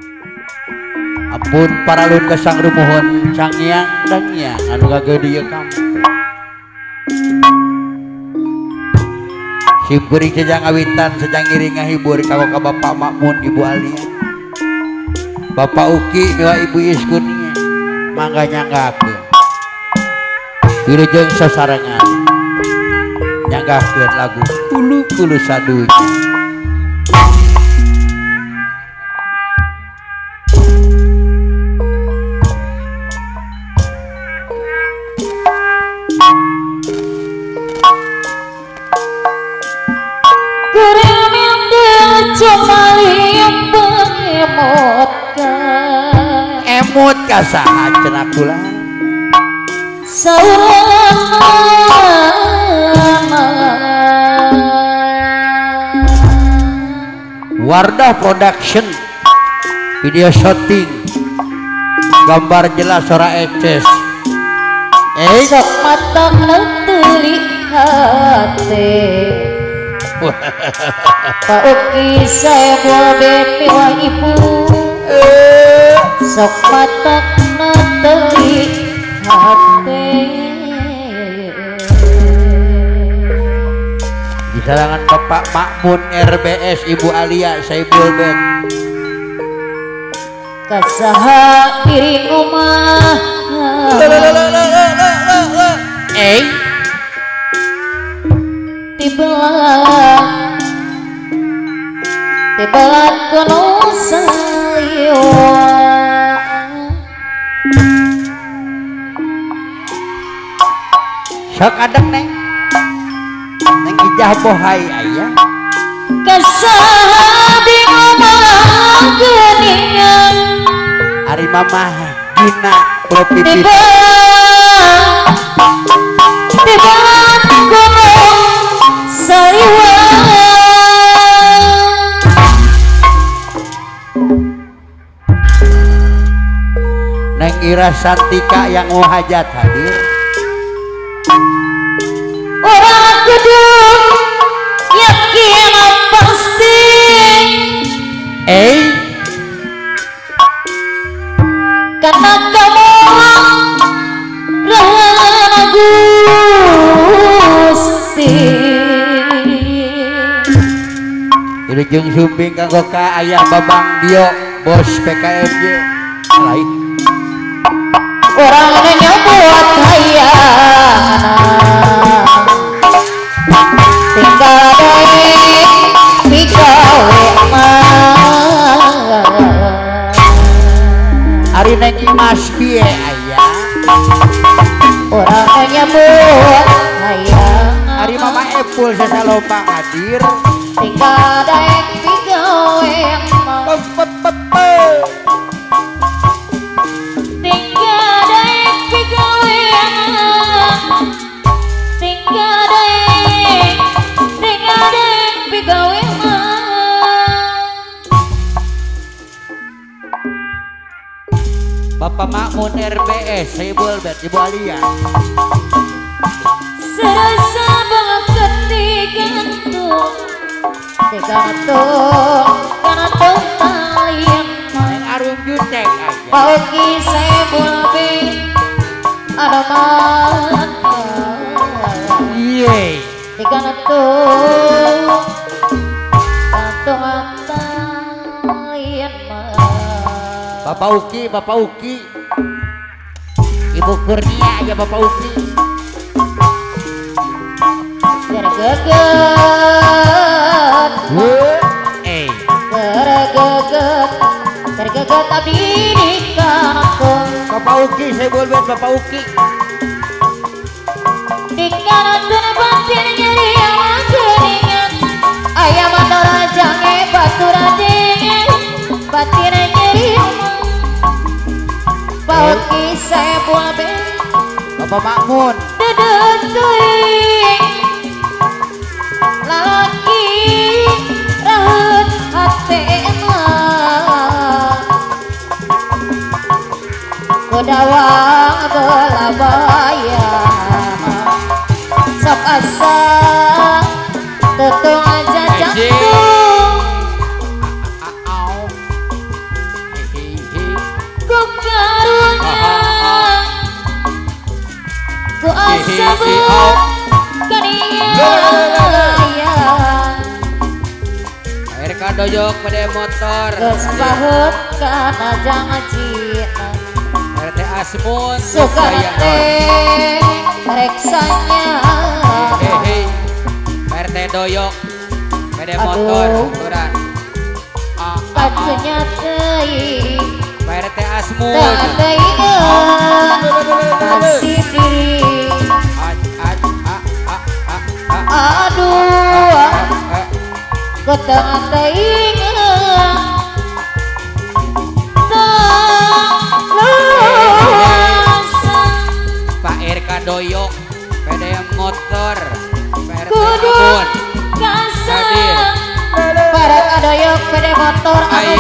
Ampun paralun ke sang rumuhun sang yang dan yang anu gageudieu kamu. Hiburi sejang awitan sejang iring ngahibur kago ka Bapak Makmun Ibu Alia. Bapak Uki miwa Ibu Iskunia mangga nyanggakeun. Wilujeng sasarengan nyanggakeun lagu Kulu-kulu Sadunya. Emut kasaha cenah kula Wardah Production video shooting gambar jelas ora eces sok mata teli hati Pak Uki saya buah bepi wa ibu sok mata teli hati di sarangan Bapak Makmun RBS Ibu Alia Saibul Ben kasaha piring omah tibelat kono sayo sok adeng neng ijah bohai ayah kasaha di omah geningan ari mamah gina pulau pipis tibelat kono sayo Neng Ira Santika yang mau hajat hadir orang gedung yakin pasti karena kamu Gusti Wilujeng sumbing kanggo ka ayah Babang Dio bos PKMJ lain orang nyebut hayang tinggal dari pigawe ari neng Imas piye ayah orang nyebut hayang ari Mama Epul sesaloba hadir tinggal dari pigawe Bapak Makmun RBS Saibul Bet Ibu Alia serasa banget ketigantung gantung talian neng Arum Jutek aja Pak Uki Saibul Bet ada mata iye digantung talian Bapak Uki Ibu Kurnia aja Bapak Uki tergeget abdi di kampung Bapak Uki saya boleh Bapak Uki di kanatun batin nyeri awak geningan ayam mandora jange batu radingan batin nyeri Pak Uki saya buabe Bapak Makmun dedetui lalaki rahut hati Kudawang belabaya sok asa tutung aja jantung sebut kaniayang Air kadoyok pada motor geus paheut kana jangan cina RT Asmun sukana teh reksanya Hehehe RT doyok pada motor Aduh. turun kacunya teuing RT Asmun teu teuingeun nasib diri aduh ketengah teuingeun Pak RK doyok pada motor RT kudu Asmun kasar para kadoyok pede motor anu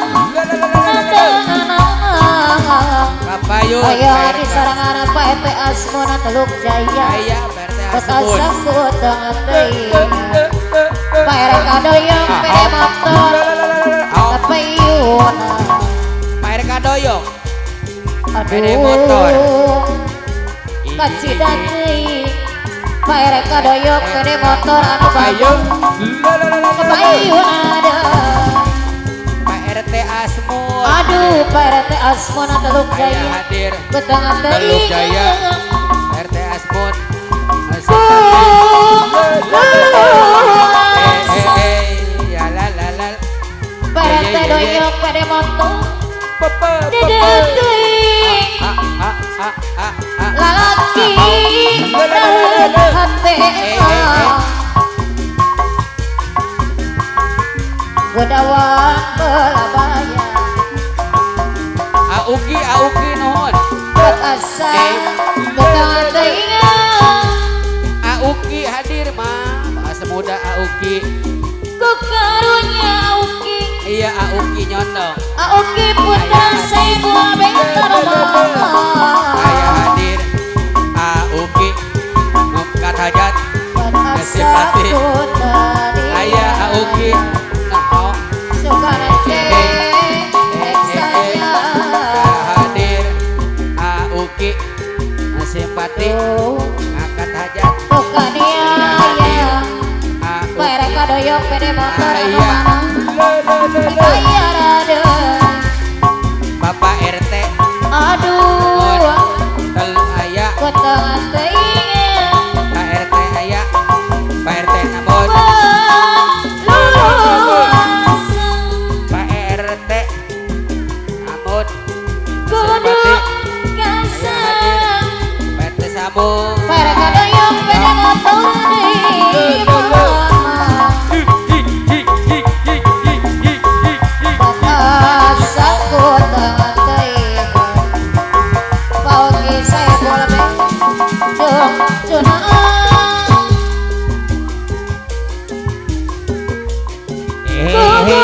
mana Kapayun aya di sarangan Pak RT Asmona Teluk Jaya Aya RT kota Asmun sakut dengan teuing Pak RT kadoyok pede motor kapayun Pak RK doyok pede aduh motor kacida teuing Pak RT kadoyok pede motor anu Kapayun kapayun ada Pak RT Asmun aduh Pak RT Asmona Teluk Aya Jaya hadir ketengah Teluk teuing Jaya RT Asmun ya la la la Pak RT doyok pede motor dede teuing lalaki daun hate godawang belabaya Auki nuhun asa ketengah teuingeun Auki hadir mah bahasa muda Auki ku karunya Auki iya Auki nyondong Auki putra sebuah bentar aya hadir Auki ngangkat hajat simpati aya Auki noh hadir Auki simpati ngangkat hajat mereka doyok pede motor aya dibayar ada Bapak RT aduh tel aya ketengah teuingeun Pak RT aya Pak RT namun Pak RT namun kudu simpati kasar Pak RT sambung mereka doyok pede motor deui sakut dengan teuing pauki saya boleh jeung cunaan kudu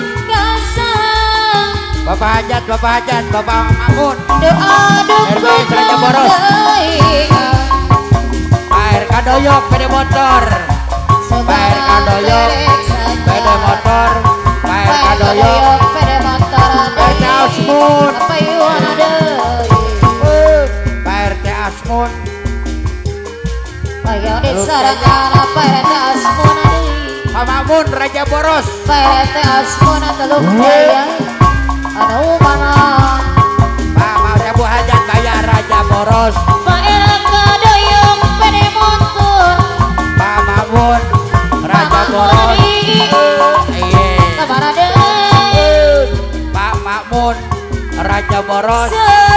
kasar Bapak hajat Bapak Mamun doa RW Raja Boros. teuing air kadoyok pede motor air kadoyok pede motor air kadoyok pede motor RT Asmun kapayun deui Pak RT Asmun aya di sarangan Pak RT Asmona deui Pak Mamun Raja Boros Pak RT Asmona Teluk Jaya anu mana Pak Mau hajat kaya Raja Boros Pak RT doyok pede motor Pak Mamun Raja Boros iya kamana deui Pak Mamun Raja Boros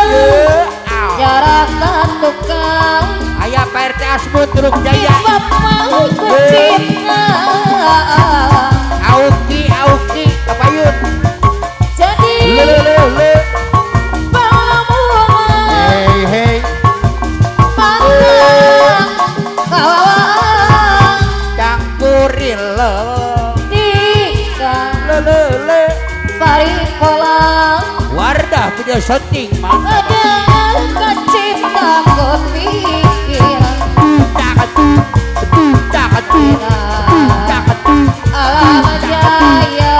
jarak tukang aya Pak RT Asmun Teluk Jaya bapak kucingna Auki kapayun jadi palamuan hei pantang kawawan cangkuril tika le paripolang Wardah punya setting mah ada kacipta kepikiran alam jaya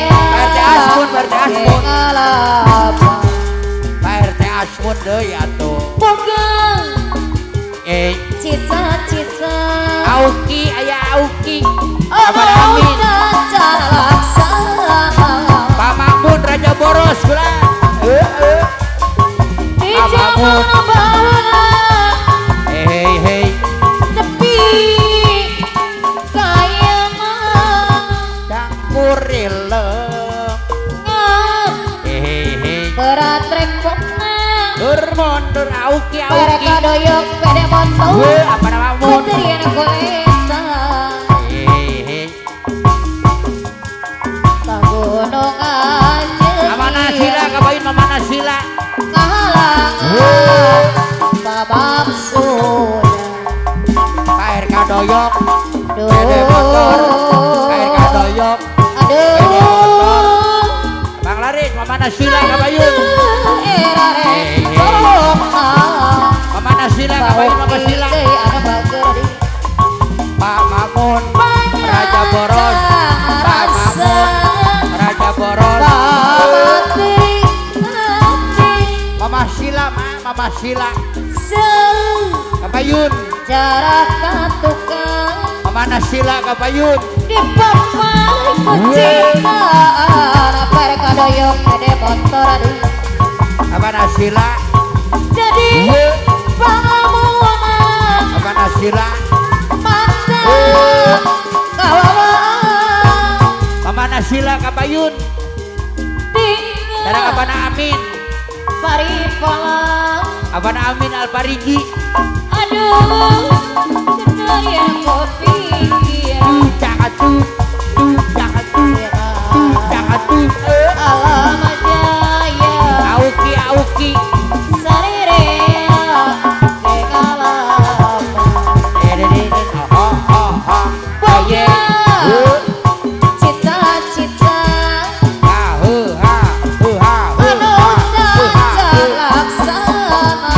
RT Asmun alapa Pak RT Asmun deui atuh mundur auki Mereka doyok pede motor apa nama mun Putri anak goleta Gunung aja Amana sila kabayin mamana sila Kahalangan Babak sudah KRK doyok pede motor KRK doyok Aduh Bang Laris mamana sila kabayun Era mamana sila kabayin mama sila Pak Mamun Raja Boros Pak Mamun Raja Boros Mama Sila Mama Sila kabayun jarak tukang Mamana sila kabayun di papan kucintaan mereka doyok ada motor aduh Mamana sila jadi pangamuan Mamana sila mata kawawan Mamana sila kabayun Darang tinggal abana amin paripalang Abana amin Alparigi aduh kenal yang kau pikir Jakatu Jakatu Jakatu alamat jaya Auki Auki sarirea kekalaman punya cita-cita anu tak laksana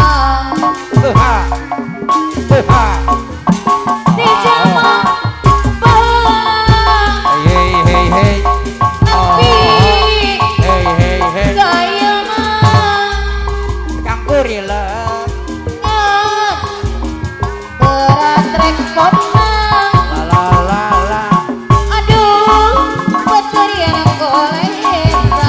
di zaman tapi gaya mah berat rekod aduh petri anak goleta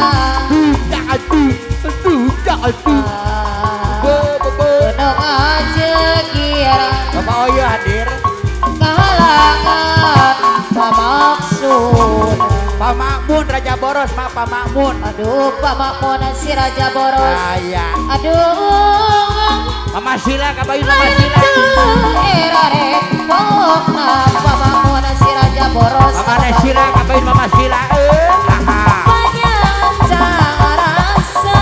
gunung aja kira hadir kahalangan pamaksud Pak Makmun Raja Boros Pak Makmun aduh pamakmun si Raja Boros saya aduh Mama Sila kabayun Mama Sila era repot pamakmun si Raja Boros Mamana sila kabayun Mama Sila banyak rasa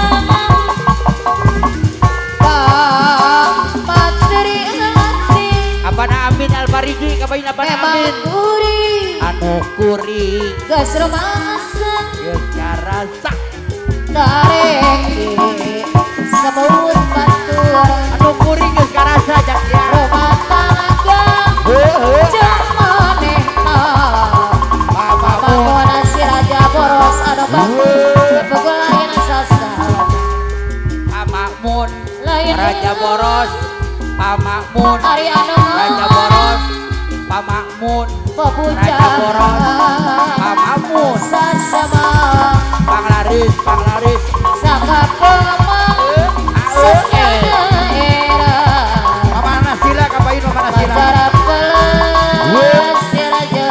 materi hati Abana amin Alparigi kabayun Abana memang amin gurih anu kuring gas rumasa geus karasa tareki sebut batur anu kuring geus karasa jak ya rumah tangga jamanehna pamakmun si Raja Boros anu batur pegulayan sasaran Pak Makmun lain Raja Boros Pak Makmun hari anu Raja Boros Pak Makmun pepuja Raja Boros Pak Makmun sasama Bang Laris sakapemang secara era Mamana sila kabayun Mamana sila pacara peles si Raja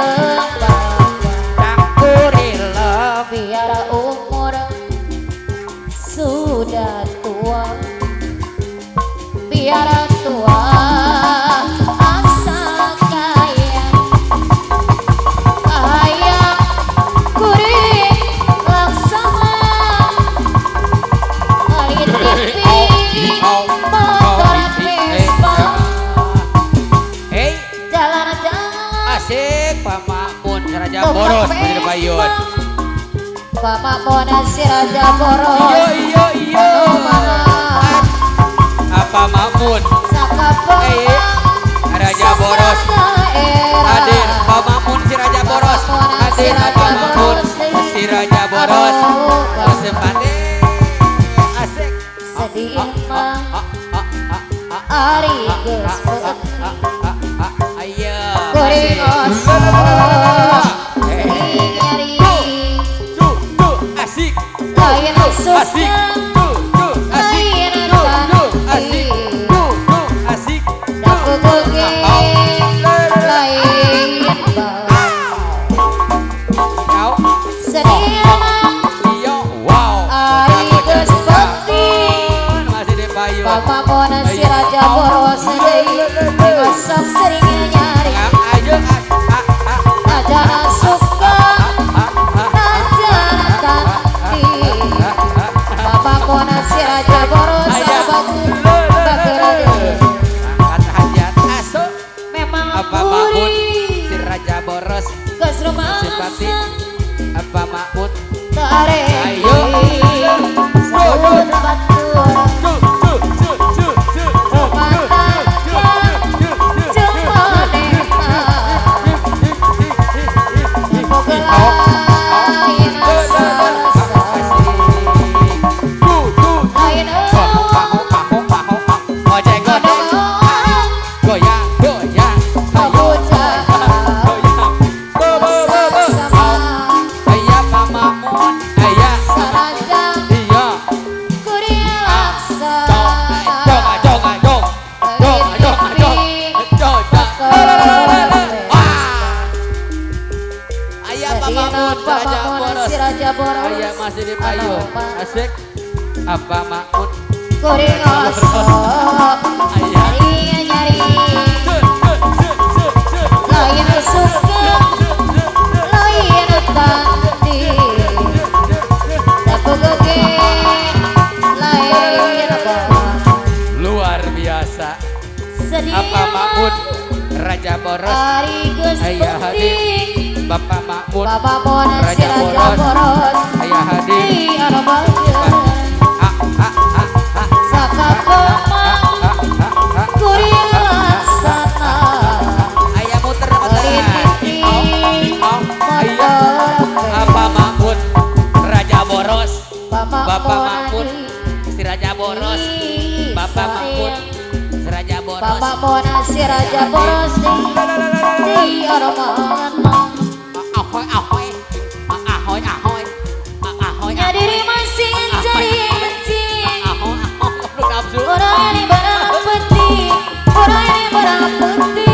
cangkurilem biar umur sudah tua biar tua asa kaya kaya kuring laksana alin TV motor Vespa Hei jalan-jalan asik Pak Makmun Raja Boros Bener Bayun Pamakmun si Raja Boros iyo apa Makmun Raja Boros hadir Pak Makmun si Raja Boros hadir Pak Makmun si Raja Boros sepande asik sedih mah ari geus ayo kuring osor nyari asik lain susah asik lain asik cantik asik daku kuge lain bau sedih mah iya wow ari geus penting masih di payung Ayo Sawun batur Ayah masih di payu, asik. Apa makmud? Kuring osok, nyari lain suka, lain tanti, dapu gege, lain luar biasa. Apa makmud? Raja Boros, ayah hadir. Bapak Makmud, Raja Boros, ayah hadir. Ayah muter Apa Makmud, Raja Boros, Bapak Makmud, si Raja Boros, Bapak Makmud, si Raja Boros, Bapak Mona si Raja Boros di Arman. Nyadiri masih jadi benci. Orang ini barang peti, orang ini barang peti.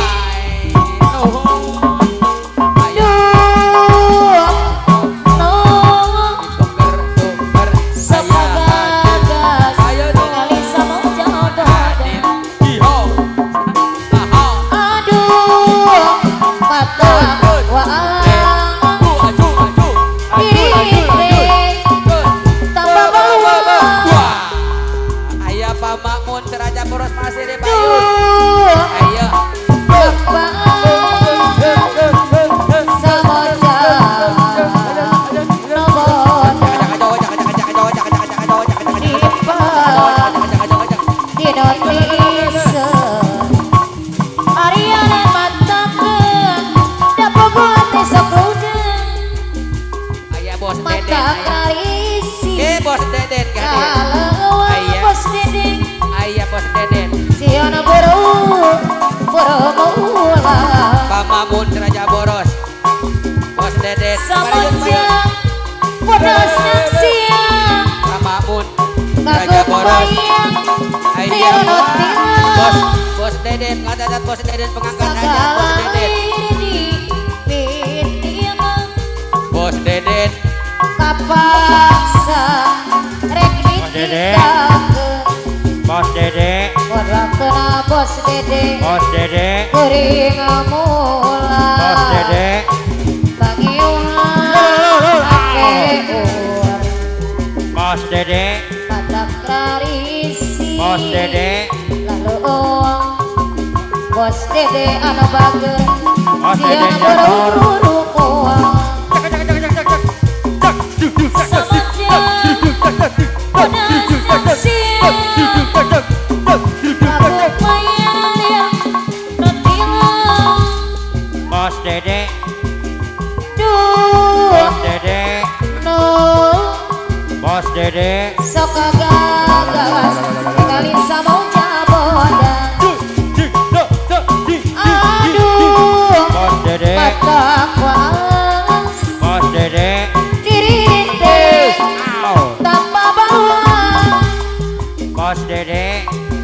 Mamun Raja Boros, Bos Dedet, Samojang, podosnya siang, Mamun Raja Boros, ayah Bos Dedet, ngadat Bos Dedet pengangkat aja Bos Dedet, Bos Dedet, kapaksa, rek Bos Dede, orang kena Bos Dede, Bos Dede, kuring mula, Bos Dede, bangiuhan, akeur, Bos Dede, padak rarisi, Bos Dede, lalu Bos Dede anu bager, Bos Dede siang nyator, buru uang, Bos Dede, Bos Dede, Bos Dede, sok gagas, tinggalin sama jabodan. Aduh, Bos Dede, patak was, Bos Dede, diri teh tanpa bawah. Bos Dede,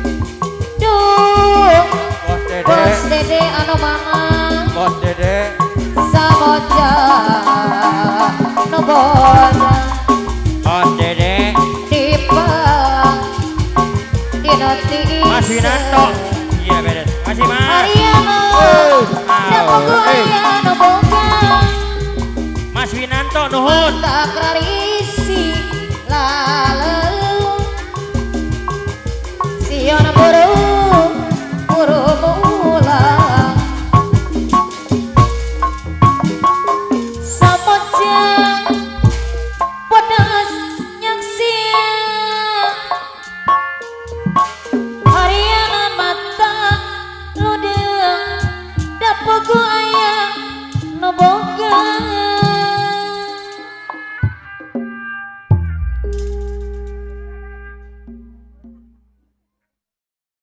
Bos Dede anu mangan, Bos Dede, samoja nu bodan. Bos Dede, Dipang dinoti Mas Winanto, iya beres, masih Mas, Ariano, napogo Ariano boga, Mas Winanto nuhun, tak rarisi lalu, siona buru